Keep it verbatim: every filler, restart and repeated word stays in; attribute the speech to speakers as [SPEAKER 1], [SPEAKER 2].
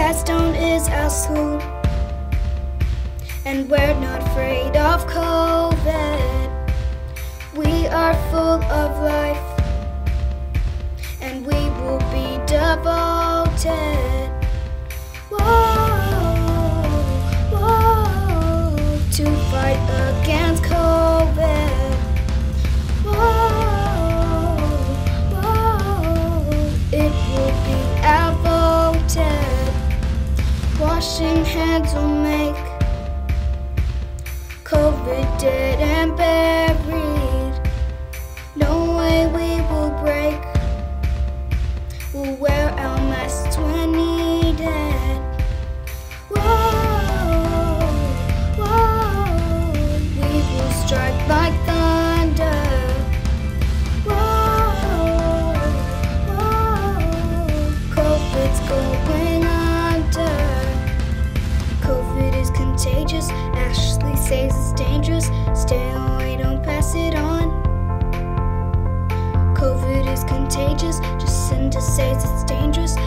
[SPEAKER 1] Gladstone is our school, and we're not afraid of COVID. We are full of life, and we will be devoted. Whoa, whoa, to fight against COVID. Whoa, whoa, it will be outvoted. Washing hands will make COVID dead and buried. No way we will break. We'll wear our masks when needed. Whoa, whoa, we will strike like thunder. Whoa, whoa, COVID's going under. COVID is contagious. Ashley says it's dangerous. Stay away, don't pass it on. COVID is contagious. Jacinta says it's dangerous.